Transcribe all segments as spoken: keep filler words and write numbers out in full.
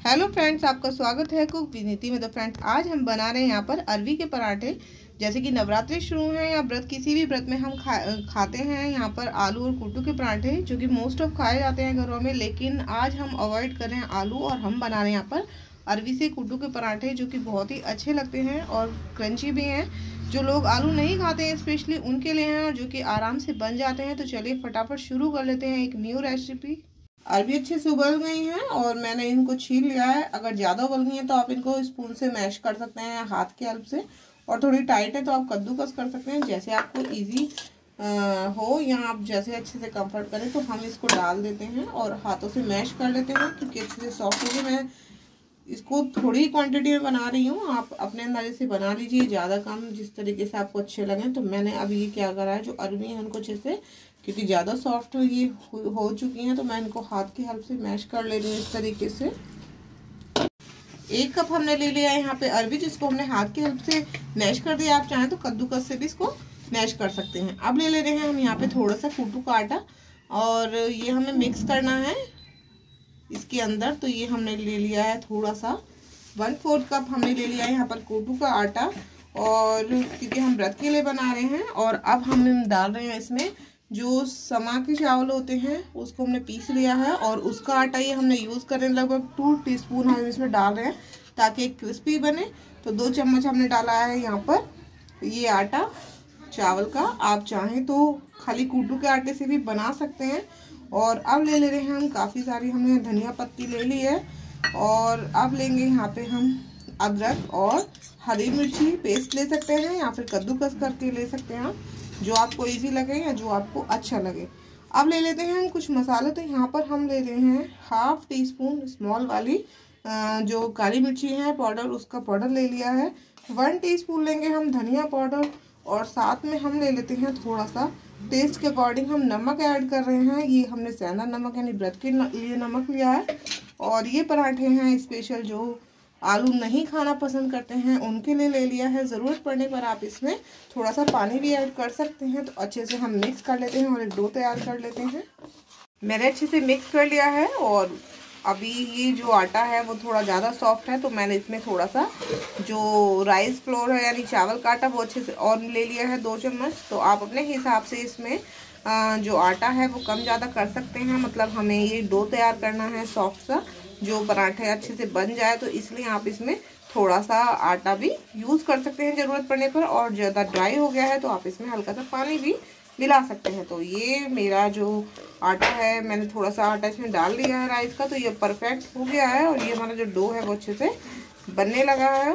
Hello friends, आपका स्वागत है कुक विनीति में। तो फ्रेंड्स, आज हम बना रहे हैं यहाँ पर अरवी के पराठे। जैसे कि नवरात्रि शुरू हैं या व्रत, किसी भी व्रत में हम खा खाते हैं यहाँ पर आलू और कुट्टू के पराठे, जो कि मोस्ट ऑफ खाए जाते हैं घरों में। लेकिन आज हम अवॉइड कर रहे हैं आलू और हम बना रहे हैं यहाँ पर अरवी से कुट्टू के पराठे, जो कि बहुत ही अच्छे लगते हैं और क्रंची भी हैं। जो लोग आलू नहीं खाते हैं स्पेशली उनके लिए हैं, और जो कि आराम से बन जाते हैं। तो चलिए फटाफट शुरू कर लेते हैं एक न्यू रेसिपी। अरवी अच्छे से उबल गई हैं और मैंने इनको छील लिया है। अगर ज़्यादा उबल गई हैं तो आप इनको स्पून से मैश कर सकते हैं हाथ की हेल्प से, और थोड़ी टाइट है तो आप कद्दूकस कर सकते हैं, जैसे आपको इजी हो या आप जैसे अच्छे से कंफर्ट करें। तो हम इसको डाल देते हैं और हाथों से मैश कर लेते हैं, क्योंकि अच्छे से सॉफ्ट होगी। मैं इसको थोड़ी क्वांटिटी में बना रही हूँ, आप अपने अंदाजे से बना लीजिए, ज़्यादा कम जिस तरीके से आपको अच्छे लगें। तो मैंने अभी ये क्या करा है, जो अरवी है उनको अच्छे से, क्योंकि ज़्यादा सॉफ्ट ये हो चुकी हैं, तो मैं इनको हाथ की हेल्प से मैश कर ले रही हूँ इस तरीके से। एक कप हमने ले लिया है यहाँ पे अरवी, जिसको हमने हाथ की हेल्प से मैश कर दिया। आप चाहें तो कद्दूकस से भी इसको मैश कर सकते हैं। अब ले ले रहे हैं हम यहाँ पे थोड़ा सा कुट्टू का आटा, और ये हमें मिक्स करना है इसके अंदर। तो ये हमने ले लिया है थोड़ा सा, वन फोर्थ कप हमने ले लिया है यहाँ पर कुट्टू का आटा, और क्योंकि हम व्रत के लिए बना रहे हैं। और अब हम डाल रहे हैं इसमें जो समा के चावल होते हैं, उसको हमने पीस लिया है, और उसका आटा ये हमने यूज़ कर रहे हैं। लगभग टू टीस्पून हम इसमें डाल रहे हैं ताकि क्रिस्पी बने। तो दो चम्मच हमने डाला है यहाँ पर ये आटा चावल का। आप चाहें तो खाली कुट्टू के आटे से भी बना सकते हैं। और अब ले ले रहे हैं हम, काफ़ी सारी हमने धनिया पत्ती ले ली है, और अब लेंगे यहाँ पे हम अदरक और हरी मिर्ची पेस्ट ले सकते हैं, या फिर कद्दूकस करके ले सकते हैं आप, जो आपको इजी लगे या जो आपको अच्छा लगे। अब ले लेते हैं हम कुछ मसाले। तो यहाँ पर हम ले रहे हैं हाफ टी स्पून स्मॉल वाली जो काली मिर्ची है पाउडर, उसका पाउडर ले लिया है। वन टीस्पून लेंगे हम धनिया पाउडर, और साथ में हम ले लेते हैं थोड़ा सा टेस्ट के अकॉर्डिंग हम नमक ऐड कर रहे हैं। ये हमने सेंधा नमक यानी व्रत के लिए नमक लिया है। और ये पराठे हैं स्पेशल, जो आलू नहीं खाना पसंद करते हैं उनके लिए ले लिया है। ज़रूरत पड़ने पर आप इसमें थोड़ा सा पानी भी ऐड कर सकते हैं। तो अच्छे से हम मिक्स कर लेते हैं और एक डो तैयार कर लेते हैं। मैंने अच्छे से मिक्स कर लिया है, और अभी ये जो आटा है वो थोड़ा ज़्यादा सॉफ्ट है, तो मैंने इसमें थोड़ा सा जो राइस फ्लोर है यानी चावल का आटा वो अच्छे से और ले लिया है दो चम्मच। तो आप अपने हिसाब से इसमें जो आटा है वो कम ज़्यादा कर सकते हैं। मतलब हमें ये डो तैयार करना है सॉफ्ट सा, जो पराठे अच्छे से बन जाए। तो इसलिए आप इसमें थोड़ा सा आटा भी यूज़ कर सकते हैं ज़रूरत पड़ने पर। और ज़्यादा ड्राई हो गया है तो आप इसमें हल्का सा पानी भी मिला सकते हैं। तो ये मेरा जो आटा है, मैंने थोड़ा सा आटा इसमें डाल लिया है राइस का, तो ये परफेक्ट हो गया है। और ये हमारा जो डो है वो अच्छे से बनने लगा है।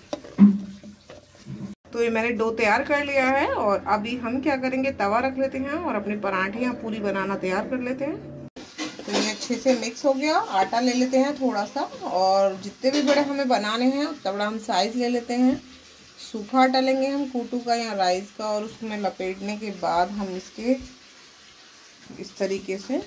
तो ये मैंने डो तैयार कर लिया है, और अभी हम क्या करेंगे, तवा रख लेते हैं और अपने पराठे यहाँ पूरी बनाना तैयार कर लेते हैं। तो ये अच्छे से मिक्स हो गया। आटा ले लेते हैं थोड़ा सा, और जितने भी बड़े हमें बनाने हैं उतना बड़ा हम साइज़ ले लेते हैं। सूखा आटा लेंगे हम कुट्टू का या राइस का, और उसमें लपेटने के बाद हम इसके इस तरीके से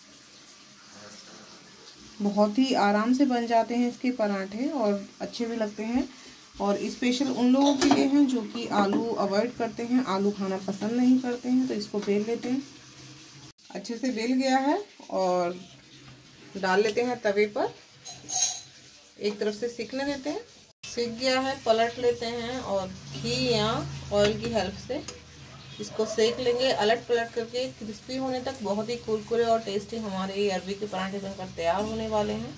बहुत ही आराम से बन जाते हैं इसके पराठे, और अच्छे भी लगते हैं। और स्पेशल उन लोगों के लिए हैं जो कि आलू अवॉइड करते हैं, आलू खाना पसंद नहीं करते हैं। तो इसको बेल लेते हैं। अच्छे से बेल गया है, और डाल लेते हैं तवे पर, एक तरफ से सिकने देते हैं। सिक गया है, पलट लेते हैं, और घी या ऑयल की हेल्प से इसको सेक लेंगे, अलट पलट करके क्रिस्पी होने तक। बहुत ही कुरकुरे और टेस्टी हमारे ये अरवी के पराठे बनकर तैयार होने वाले हैं।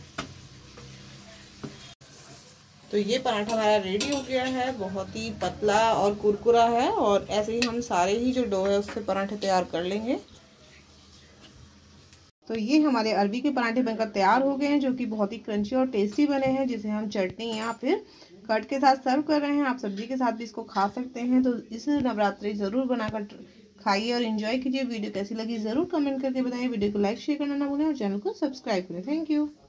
तो ये पराठा हमारा रेडी हो गया है, बहुत ही पतला और कुरकुरा है। और ऐसे ही हम सारे ही जो डो है उससे पराठे तैयार कर लेंगे। तो ये हमारे अरवी के पराठे बनकर तैयार हो गए हैं, जो कि बहुत ही क्रंची और टेस्टी बने हैं, जिसे हम चटनी या फिर कट के साथ सर्व कर रहे हैं। आप सब्जी के साथ भी इसको खा सकते हैं। तो इस नवरात्रि ज़रूर बनाकर खाइए और एंजॉय कीजिए। वीडियो कैसी लगी ज़रूर कमेंट करके बताइए। वीडियो को लाइक शेयर करना ना भूलें, और चैनल को सब्सक्राइब करें। Thank you.